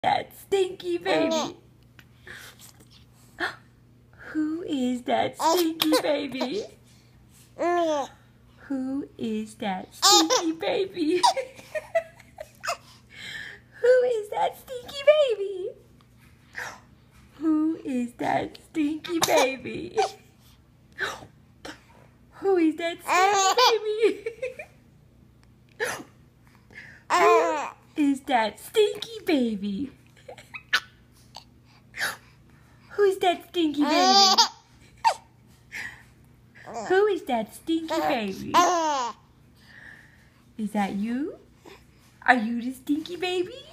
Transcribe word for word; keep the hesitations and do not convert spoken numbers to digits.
That stinky baby? Who is that stinky baby? Who is that stinky baby? Who is that stinky baby? Who is that stinky baby? Who is that stinky baby? Who is that stinky baby? Who's that stinky baby? Who is that stinky baby? Is that you? Are you the stinky baby?